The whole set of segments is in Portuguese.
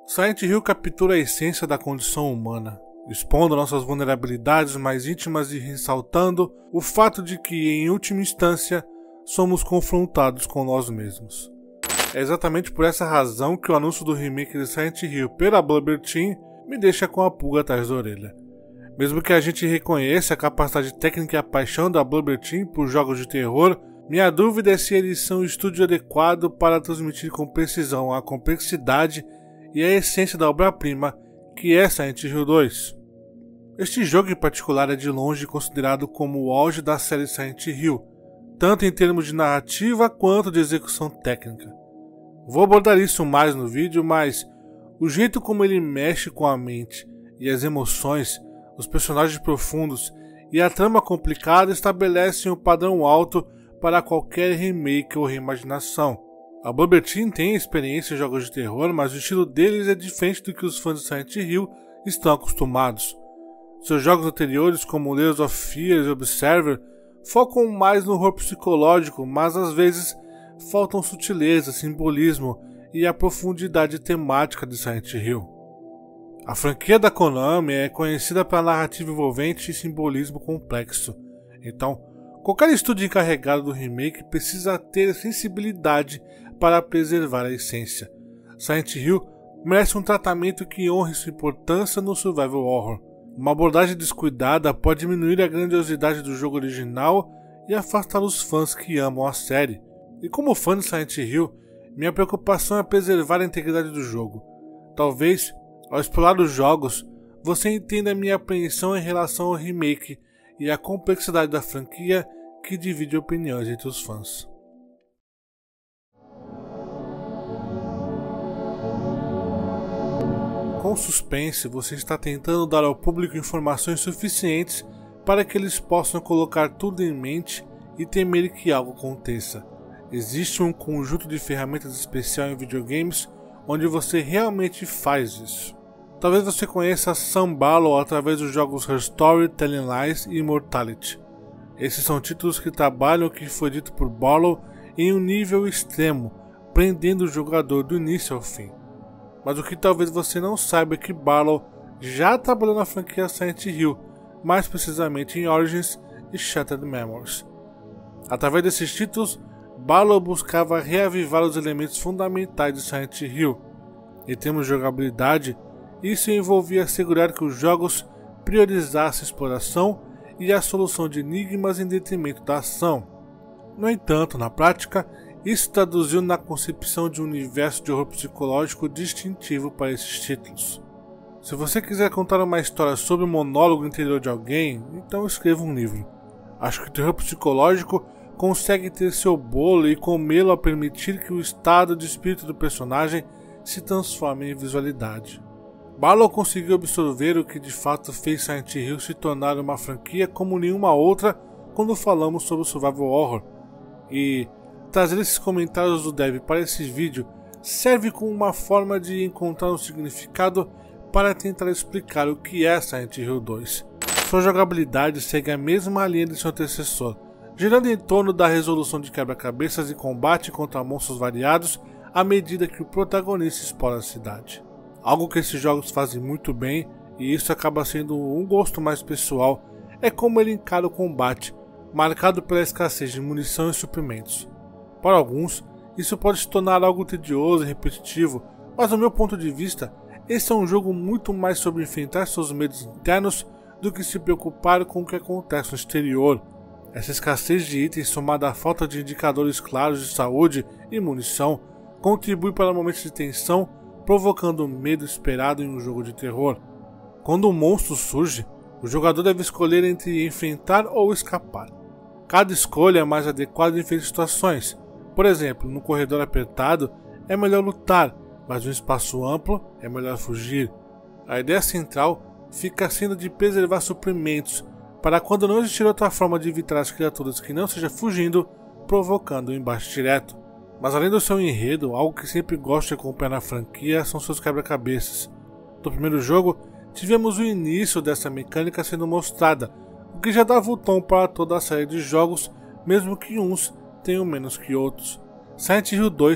Silent Hill captura a essência da condição humana, expondo nossas vulnerabilidades mais íntimas e ressaltando o fato de que, em última instância, somos confrontados com nós mesmos. É exatamente por essa razão que o anúncio do remake de Silent Hill pela Bloober Team me deixa com a pulga atrás da orelha. Mesmo que a gente reconheça a capacidade técnica e a paixão da Bloober Team por jogos de terror, minha dúvida é se eles são o estúdio adequado para transmitir com precisão a complexidade e a essência da obra-prima que é Silent Hill 2. Este jogo em particular é de longe considerado como o auge da série Silent Hill, tanto em termos de narrativa quanto de execução técnica. Vou abordar isso mais no vídeo, mas o jeito como ele mexe com a mente e as emoções, os personagens profundos e a trama complicada estabelecem um padrão alto para qualquer remake ou reimaginação. A Bloober Team tem experiência em jogos de terror, mas o estilo deles é diferente do que os fãs de Silent Hill estão acostumados. Seus jogos anteriores, como Layers of Fear e Observer, focam mais no horror psicológico, mas às vezes faltam sutileza, simbolismo e a profundidade temática de Silent Hill. A franquia da Konami é conhecida pela narrativa envolvente e simbolismo complexo, então qualquer estúdio encarregado do remake precisa ter sensibilidade para preservar a essência. Silent Hill merece um tratamento que honre sua importância no survival horror. Uma abordagem descuidada pode diminuir a grandiosidade do jogo original e afastar os fãs que amam a série. E como fã de Silent Hill, minha preocupação é preservar a integridade do jogo. Talvez, ao explorar os jogos, você entenda minha apreensão em relação ao remake e a complexidade da franquia que divide opiniões entre os fãs. Com suspense, você está tentando dar ao público informações suficientes para que eles possam colocar tudo em mente e temer que algo aconteça. Existe um conjunto de ferramentas especial em videogames onde você realmente faz isso. Talvez você conheça Sam Barlow através dos jogos Her Story, Telling Lies e Immortality. Esses são títulos que trabalham o que foi dito por Barlow em um nível extremo, prendendo o jogador do início ao fim. Mas o que talvez você não saiba é que Barlow já trabalhou na franquia Silent Hill, mais precisamente em Origins e Shattered Memories. Através desses títulos, Barlow buscava reavivar os elementos fundamentais de Silent Hill. Em termos de jogabilidade, isso envolvia assegurar que os jogos priorizassem a exploração e a solução de enigmas em detrimento da ação. No entanto, na prática, isso traduziu na concepção de um universo de horror psicológico distintivo para esses títulos. Se você quiser contar uma história sobre o monólogo interior de alguém, então escreva um livro. Acho que o terror psicológico consegue ter seu bolo e comê-lo a permitir que o estado de espírito do personagem se transforme em visualidade. Barlow conseguiu absorver o que de fato fez Silent Hill se tornar uma franquia como nenhuma outra quando falamos sobre o survival horror, e trazer esses comentários do dev para esse vídeo serve como uma forma de encontrar um significado para tentar explicar o que é Silent Hill 2. Sua jogabilidade segue a mesma linha de seu antecessor, girando em torno da resolução de quebra-cabeças e combate contra monstros variados à medida que o protagonista explora a cidade. Algo que esses jogos fazem muito bem, e isso acaba sendo um gosto mais pessoal, é como ele encara o combate, marcado pela escassez de munição e suprimentos. Para alguns, isso pode se tornar algo tedioso e repetitivo, mas do meu ponto de vista, esse é um jogo muito mais sobre enfrentar seus medos internos do que se preocupar com o que acontece no exterior. Essa escassez de itens somada à falta de indicadores claros de saúde e munição contribui para momentos de tensão, provocando o medo esperado em um jogo de terror. Quando um monstro surge, o jogador deve escolher entre enfrentar ou escapar. Cada escolha é mais adequada em diferentes situações. Por exemplo, num corredor apertado é melhor lutar, mas num espaço amplo é melhor fugir. A ideia central fica sendo de preservar suprimentos, para quando não existir outra forma de evitar as criaturas que não seja fugindo, provocando um embate direto. Mas além do seu enredo, algo que sempre gosto de acompanhar na franquia são seus quebra-cabeças. No primeiro jogo, tivemos o início dessa mecânica sendo mostrada, o que já dava o tom para toda a série de jogos, mesmo que uns tenham menos que outros. Silent Hill 2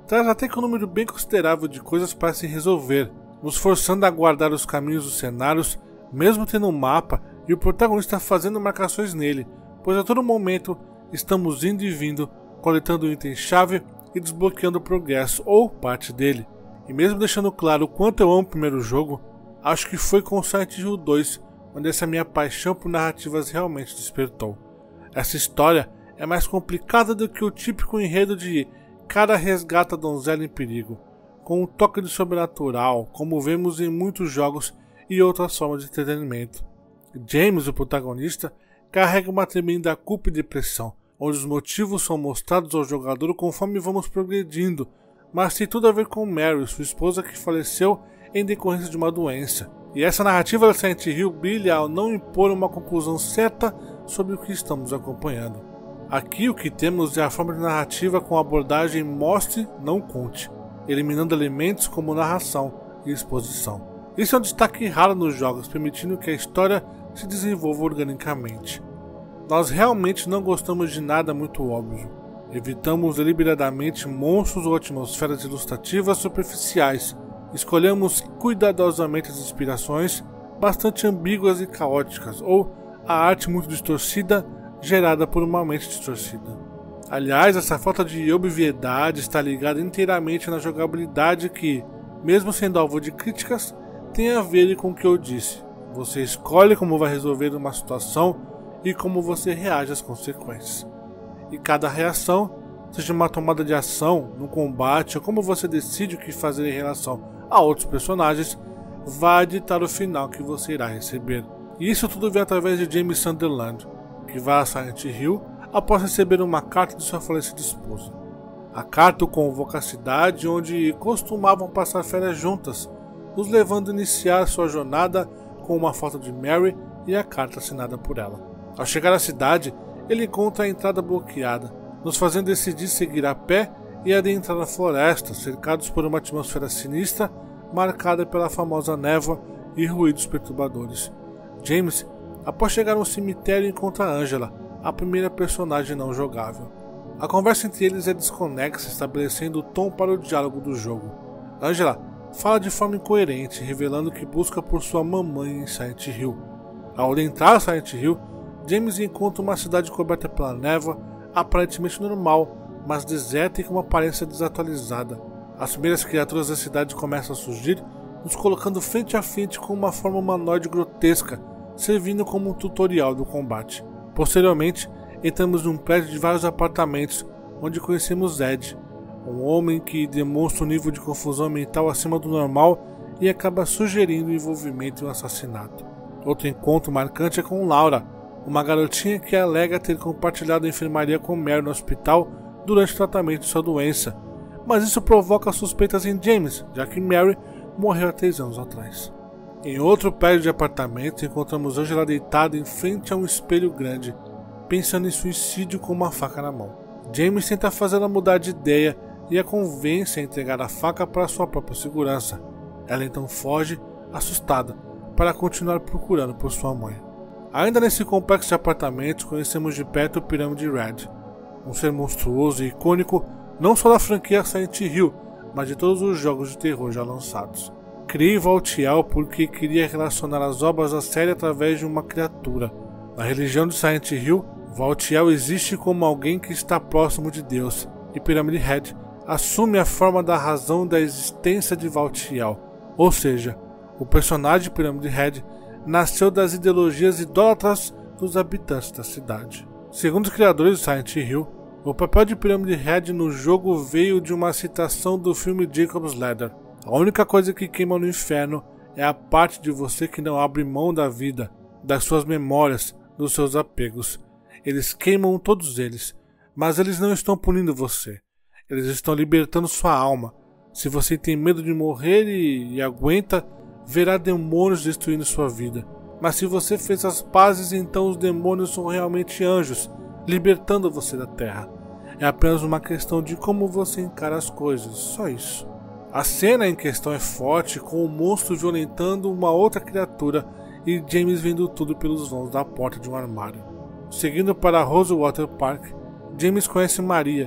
traz até que um número bem considerável de coisas para se resolver, nos forçando a guardar os caminhos dos cenários, mesmo tendo um mapa e o protagonista fazendo marcações nele, pois a todo momento estamos indo e vindo, coletando o item-chave e desbloqueando o progresso ou parte dele. E mesmo deixando claro o quanto eu amo o primeiro jogo, acho que foi com o Silent Hill 2 onde essa minha paixão por narrativas realmente despertou. Essa história é mais complicada do que o típico enredo de cara resgata a donzela em perigo, com um toque de sobrenatural, como vemos em muitos jogos e outras formas de entretenimento. James, o protagonista, carrega uma tremenda culpa e depressão, onde os motivos são mostrados ao jogador conforme vamos progredindo, mas tem tudo a ver com Mary, sua esposa que faleceu em decorrência de uma doença. E essa narrativa da Silent Hill brilha ao não impor uma conclusão certa sobre o que estamos acompanhando. Aqui o que temos é a forma de narrativa com abordagem mostre, não conte, eliminando elementos como narração e exposição. Isso é um destaque raro nos jogos, permitindo que a história se desenvolva organicamente. Nós realmente não gostamos de nada muito óbvio. Evitamos deliberadamente monstros ou atmosferas ilustrativas superficiais. Escolhemos cuidadosamente as inspirações bastante ambíguas e caóticas, ou a arte muito distorcida gerada por uma mente distorcida. Aliás, essa falta de obviedade está ligada inteiramente na jogabilidade que, mesmo sendo alvo de críticas, tem a ver com o que eu disse. Você escolhe como vai resolver uma situação e como você reage às consequências. E cada reação, seja uma tomada de ação, no combate ou como você decide o que fazer em relação a outros personagens, vai ditar o final que você irá receber. E isso tudo vem através de James Sunderland, que vai a Silent Hill após receber uma carta de sua falecida esposa. A carta o convoca à cidade onde costumavam passar férias juntas, nos levando a iniciar sua jornada com uma foto de Mary e a carta assinada por ela. Ao chegar à cidade, ele encontra a entrada bloqueada, nos fazendo decidir seguir a pé e adentrar a floresta, cercados por uma atmosfera sinistra, marcada pela famosa névoa e ruídos perturbadores. James, após chegar no cemitério, encontra Angela, a primeira personagem não jogável. A conversa entre eles é desconexa, estabelecendo o tom para o diálogo do jogo. Angela fala de forma incoerente, revelando que busca por sua mamãe em Silent Hill. Ao entrar a Silent Hill, James encontra uma cidade coberta pela névoa, aparentemente normal, mas deserta e com uma aparência desatualizada. As primeiras criaturas da cidade começam a surgir, nos colocando frente a frente com uma forma humanoide grotesca, servindo como um tutorial do combate. Posteriormente, entramos num prédio de vários apartamentos, onde conhecemos Ed, um homem que demonstra um nível de confusão mental acima do normal e acaba sugerindo o envolvimento em um assassinato. Outro encontro marcante é com Laura, uma garotinha que alega ter compartilhado a enfermaria com Mary no hospital durante o tratamento de sua doença, mas isso provoca suspeitas em James, já que Mary morreu há 3 anos atrás. Em outro prédio de apartamentos, encontramos Angela deitada em frente a um espelho grande, pensando em suicídio com uma faca na mão. James tenta fazê-la mudar de ideia e a convence a entregar a faca para sua própria segurança. Ela então foge, assustada, para continuar procurando por sua mãe. Ainda nesse complexo de apartamentos, conhecemos de perto o Pirâmide Red, um ser monstruoso e icônico não só da franquia Silent Hill, mas de todos os jogos de terror já lançados. Criei Valtiel porque queria relacionar as obras da série através de uma criatura. Na religião de Silent Hill, Valtiel existe como alguém que está próximo de Deus, e Pyramid Head assume a forma da razão da existência de Valtiel, ou seja, o personagem Pyramid Head nasceu das ideologias idólatras dos habitantes da cidade. Segundo os criadores de Silent Hill, o papel de Pyramid Head no jogo veio de uma citação do filme Jacob's Ladder. A única coisa que queima no inferno é a parte de você que não abre mão da vida, das suas memórias, dos seus apegos. Eles queimam todos eles, mas eles não estão punindo você. Eles estão libertando sua alma. Se você tem medo de morrer e aguenta, verá demônios destruindo sua vida. Mas se você fez as pazes, então os demônios são realmente anjos, libertando você da terra. É apenas uma questão de como você encara as coisas, só isso. A cena em questão é forte, com o monstro violentando uma outra criatura e James vendo tudo pelos vãos da porta de um armário. Seguindo para Rosewater Park, James conhece Maria,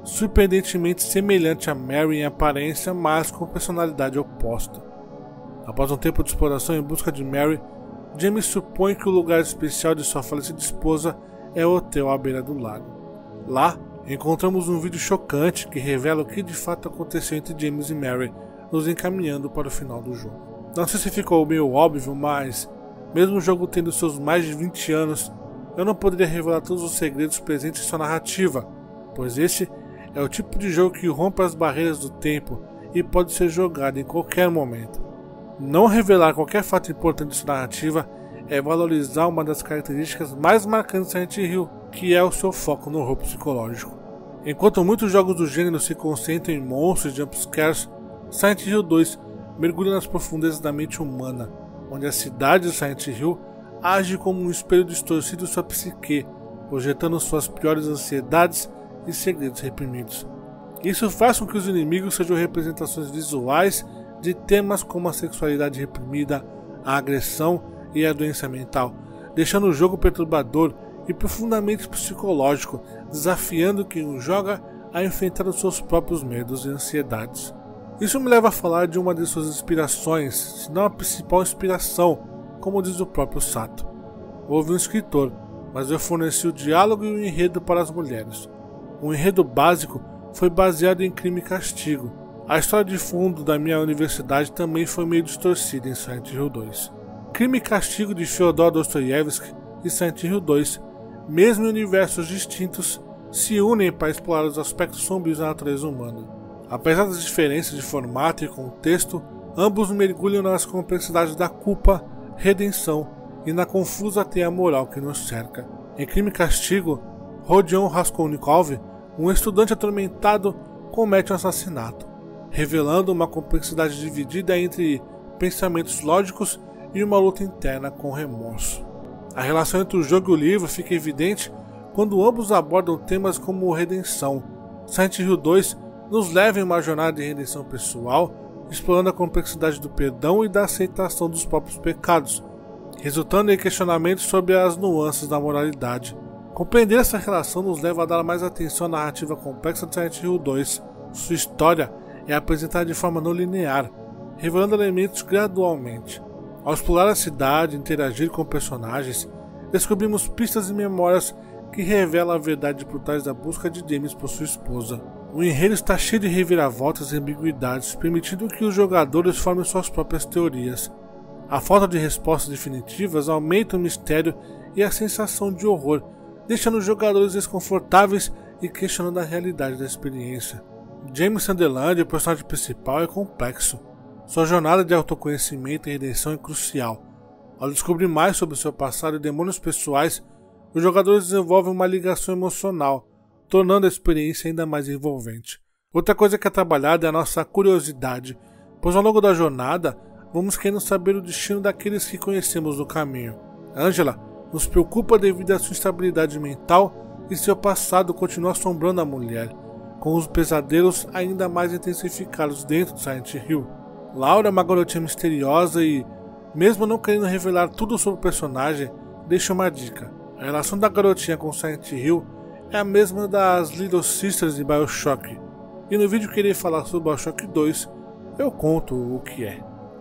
surpreendentemente semelhante a Mary em aparência, mas com personalidade oposta. Após um tempo de exploração em busca de Mary, James supõe que o lugar especial de sua falecida esposa é o hotel à beira do lago. Lá, encontramos um vídeo chocante que revela o que de fato aconteceu entre James e Mary, nos encaminhando para o final do jogo. Não sei se ficou meio óbvio, mas, mesmo o jogo tendo seus mais de 20 anos, eu não poderia revelar todos os segredos presentes em sua narrativa, pois este é o tipo de jogo que rompe as barreiras do tempo e pode ser jogado em qualquer momento. Não revelar qualquer fato importante de sua narrativa é valorizar uma das características mais marcantes de Silent Hill, que é o seu foco no horror psicológico. Enquanto muitos jogos do gênero se concentram em monstros e jumpscares, Silent Hill 2 mergulha nas profundezas da mente humana, onde a cidade de Silent Hill age como um espelho distorcido de sua psique, projetando suas piores ansiedades e segredos reprimidos. Isso faz com que os inimigos sejam representações visuais de temas como a sexualidade reprimida, a agressão e a doença mental, deixando o jogo perturbador e profundamente psicológico, desafiando quem o joga a enfrentar os seus próprios medos e ansiedades. Isso me leva a falar de uma de suas inspirações, se não a principal inspiração, como diz o próprio Sato. Houve um escritor, mas eu forneci o diálogo e o enredo para as mulheres. O enredo básico foi baseado em Crime e Castigo. A história de fundo da minha universidade também foi meio distorcida em Silent Hill 2. Crime e Castigo de Fyodor Dostoiévski e Silent Hill 2, mesmo em universos distintos, se unem para explorar os aspectos sombrios da natureza humana. Apesar das diferenças de formato e contexto, ambos mergulham nas complexidades da culpa, redenção e na confusa teia moral que nos cerca. Em Crime e Castigo, Rodion Raskolnikov, um estudante atormentado, comete um assassinato, revelando uma complexidade dividida entre pensamentos lógicos e uma luta interna com remorso. A relação entre o jogo e o livro fica evidente quando ambos abordam temas como redenção. Silent Hill 2 nos leva em uma jornada de redenção pessoal, explorando a complexidade do perdão e da aceitação dos próprios pecados, resultando em questionamentos sobre as nuances da moralidade. Compreender essa relação nos leva a dar mais atenção à narrativa complexa de Silent Hill 2. Sua história é apresentada de forma não linear, revelando elementos gradualmente. Ao explorar a cidade e interagir com personagens, descobrimos pistas e memórias que revelam a verdade por trás da busca de James por sua esposa. O enredo está cheio de reviravoltas e ambiguidades, permitindo que os jogadores formem suas próprias teorias. A falta de respostas definitivas aumenta o mistério e a sensação de horror, deixando os jogadores desconfortáveis e questionando a realidade da experiência. James Sunderland, o personagem principal, é complexo. Sua jornada de autoconhecimento e redenção é crucial. Ao descobrir mais sobre seu passado e demônios pessoais, os jogadores desenvolvem uma ligação emocional, tornando a experiência ainda mais envolvente. Outra coisa que é trabalhada é a nossa curiosidade, pois ao longo da jornada vamos querendo saber o destino daqueles que conhecemos no caminho. Angela nos preocupa devido à sua instabilidade mental e seu passado continua assombrando a mulher, com os pesadelos ainda mais intensificados dentro de Silent Hill. Laura é uma garotinha misteriosa e, mesmo não querendo revelar tudo sobre o personagem, deixa uma dica. A relação da garotinha com Silent Hill é a mesma das Little Sisters de BioShock, e no vídeo que irei falar sobre BioShock 2, eu conto o que é.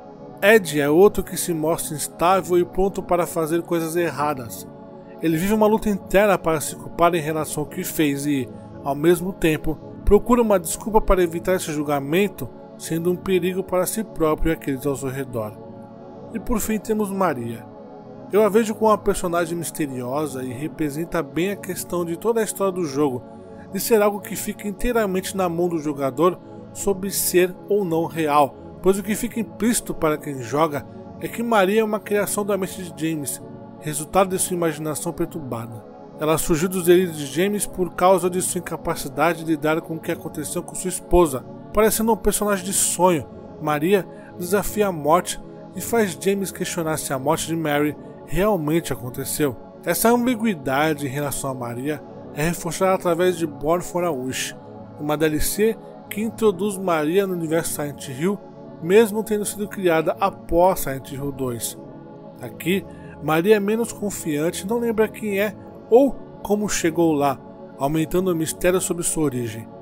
Ed é outro que se mostra instável e pronto para fazer coisas erradas. Ele vive uma luta interna para se culpar em relação ao que fez e, ao mesmo tempo, procura uma desculpa para evitar esse julgamento, sendo um perigo para si próprio e aqueles ao seu redor. E por fim temos Maria. Eu a vejo como uma personagem misteriosa e representa bem a questão de toda a história do jogo, de ser algo que fica inteiramente na mão do jogador sobre ser ou não real, pois o que fica implícito para quem joga é que Maria é uma criação da mente de James, resultado de sua imaginação perturbada. Ela surgiu dos delírios de James por causa de sua incapacidade de lidar com o que aconteceu com sua esposa. Parecendo um personagem de sonho, Maria desafia a morte e faz James questionar se a morte de Mary realmente aconteceu. Essa ambiguidade em relação a Maria é reforçada através de Born for a Wish, uma DLC que introduz Maria no universo Silent Hill, mesmo tendo sido criada após Silent Hill 2. Aqui, Maria é menos confiante e não lembra quem é ou como chegou lá, aumentando o mistério sobre sua origem.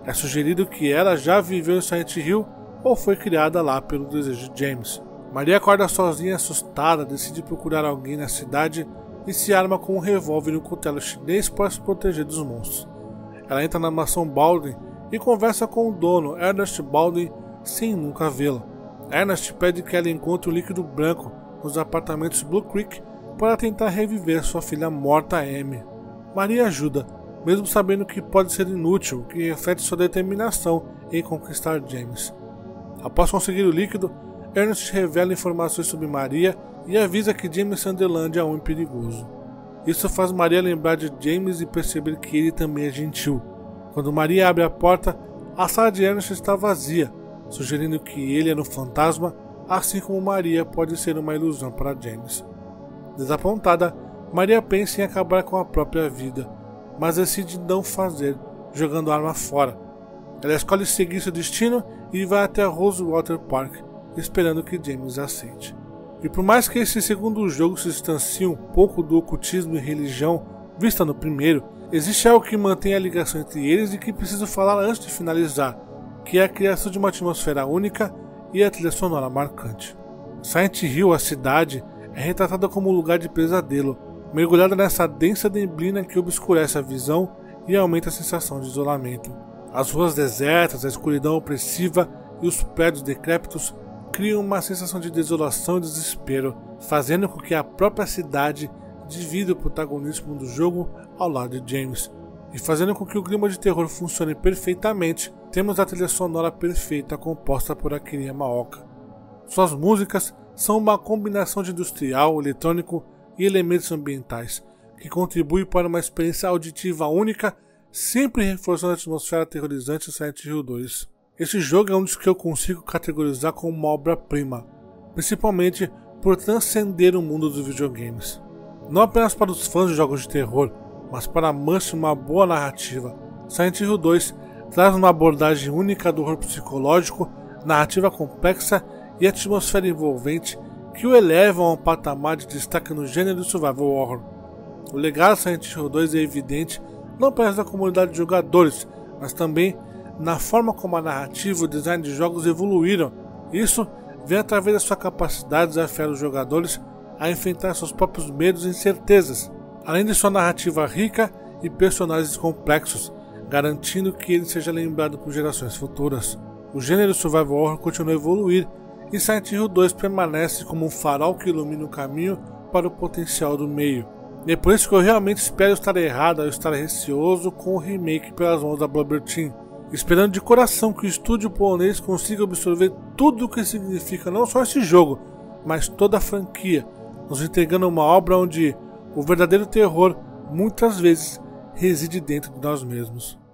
É sugerido que ela já viveu em Silent Hill ou foi criada lá pelo desejo de James. Maria acorda sozinha e assustada, decide procurar alguém na cidade e se arma com um revólver e um cutelo chinês para se proteger dos monstros. Ela entra na mansão Baldwin e conversa com o dono, Ernest Baldwin, sem nunca vê-la. Ernest pede que ela encontre o líquido branco nos apartamentos Blue Creek para tentar reviver sua filha morta, Amy. Maria ajuda, mesmo sabendo que pode ser inútil, o que reflete sua determinação em conquistar James. Após conseguir o líquido, Ernest revela informações sobre Maria e avisa que James Sunderland é um homem perigoso. Isso faz Maria lembrar de James e perceber que ele também é gentil. Quando Maria abre a porta, a sala de Ernest está vazia, sugerindo que ele era um fantasma, assim como Maria pode ser uma ilusão para James. Desapontada, Maria pensa em acabar com a própria vida, mas decide não fazer, jogando a arma fora. Ela escolhe seguir seu destino e vai até Rosewater Park, esperando que James aceite. E por mais que esse segundo jogo se distancie um pouco do ocultismo e religião vista no primeiro, existe algo que mantém a ligação entre eles e que preciso falar antes de finalizar, que é a criação de uma atmosfera única e a trilha sonora marcante. Silent Hill, a cidade, é retratada como um lugar de pesadelo, mergulhada nessa densa neblina que obscurece a visão e aumenta a sensação de isolamento. As ruas desertas, a escuridão opressiva e os prédios decrépitos criam uma sensação de desolação e desespero, fazendo com que a própria cidade divida o protagonismo do jogo ao lado de James. E fazendo com que o clima de terror funcione perfeitamente, temos a trilha sonora perfeita composta por Akira Yamaoka. Suas músicas são uma combinação de industrial, eletrônico e elementos ambientais, que contribui para uma experiência auditiva única, sempre reforçando a atmosfera aterrorizante de Silent Hill 2. Esse jogo é um dos que eu consigo categorizar como uma obra-prima, principalmente por transcender o mundo dos videogames. Não apenas para os fãs de jogos de terror, mas para amantes de uma boa narrativa. Silent Hill 2 traz uma abordagem única do horror psicológico, narrativa complexa e atmosfera envolvente que o elevam a um patamar de destaque no gênero survival horror. O legado de Silent Hill 2 é evidente não apenas na comunidade de jogadores, mas também na forma como a narrativa e o design de jogos evoluíram. Isso vem através da sua capacidade de desafiar os jogadores a enfrentar seus próprios medos e incertezas, além de sua narrativa rica e personagens complexos, garantindo que ele seja lembrado por gerações futuras. O gênero survival horror continua a evoluir e Silent Hill 2 permanece como um farol que ilumina o caminho para o potencial do meio. E é por isso que eu realmente espero estar errado ao estar receoso com o remake pelas mãos da Bloober Team, esperando de coração que o estúdio polonês consiga absorver tudo o que significa não só esse jogo, mas toda a franquia, nos entregando uma obra onde o verdadeiro terror muitas vezes reside dentro de nós mesmos.